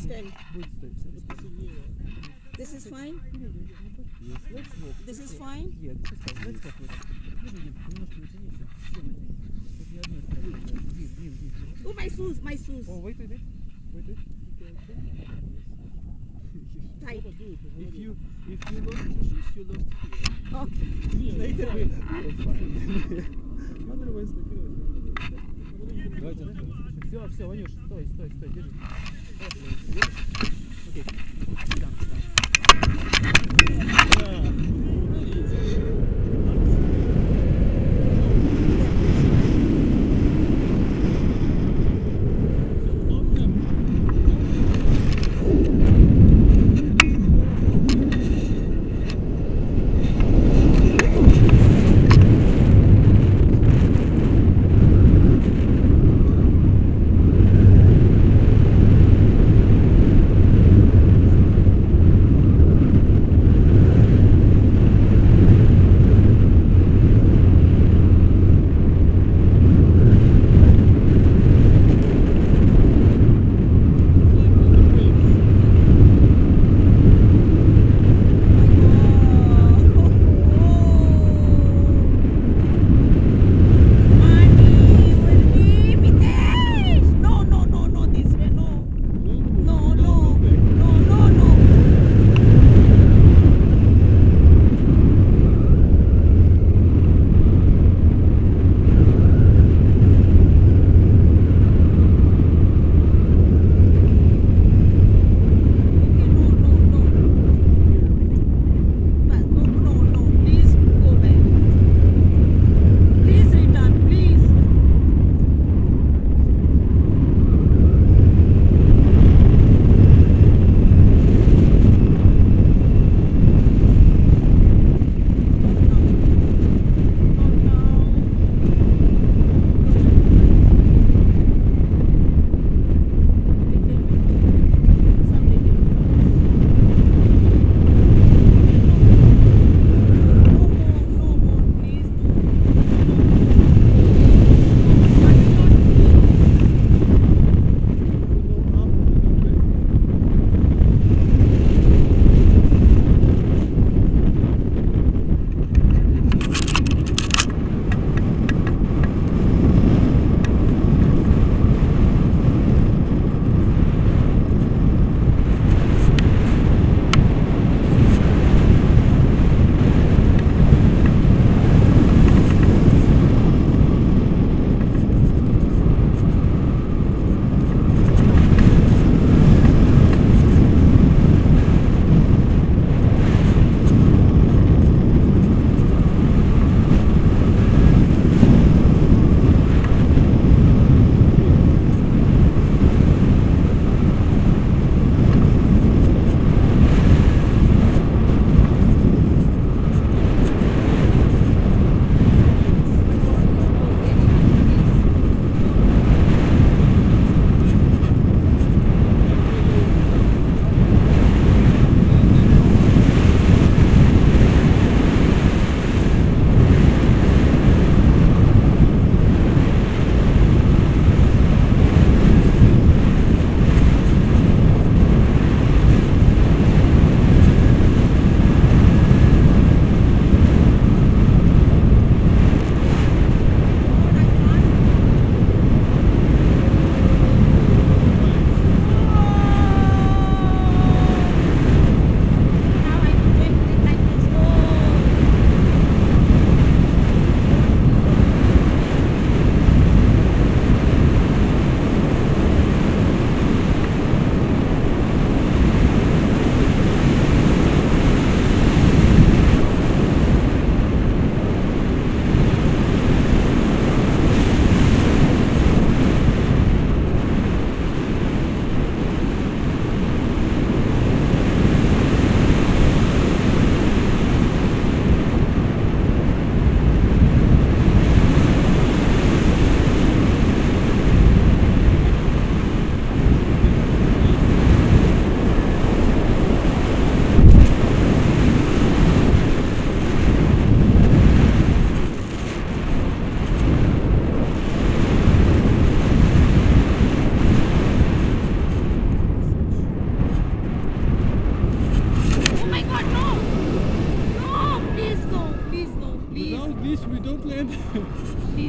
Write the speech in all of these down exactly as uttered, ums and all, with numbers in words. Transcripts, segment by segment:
Ten. Будет стоять. This is fine? Yes, let's walk. This is fine? Yeah, this is fine. Let's walk with it. Видите, немножко натяните. Все натяните. Тут ни одной стороны. Дим, Дим, Дим. Oh, my shoes, my shoes. Oh, wait, wait, wait. Wait, wait. Tight. If you, if you lost your shoes, you lost fear. Oh, Later we will find. Otherwise, the fear. Давайте, все, все, Ванюш, стой, стой, стой, держи. Окей, сюда,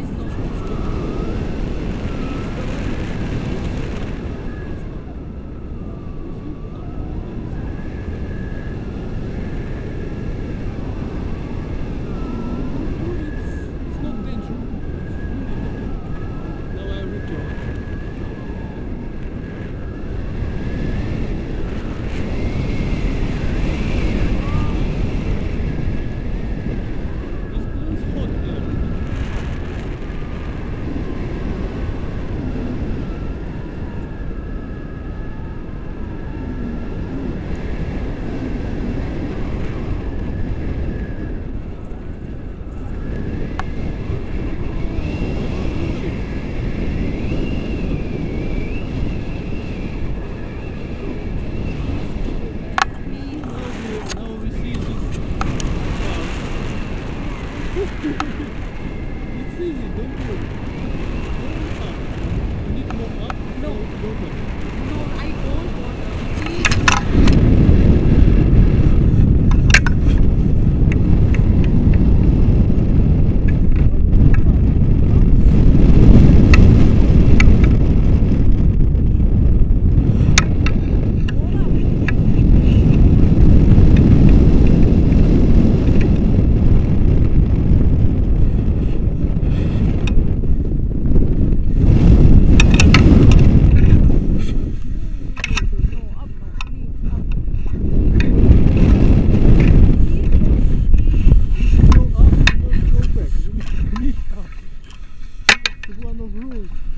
Please no. It's not danger. Now I recharge. This place hot here. Now we see this clouds. It's easy, don't worry. Go up. You need more up? No. Go back. No, I don't want to. Please. Go up, not go back. You need up. It's one of rules.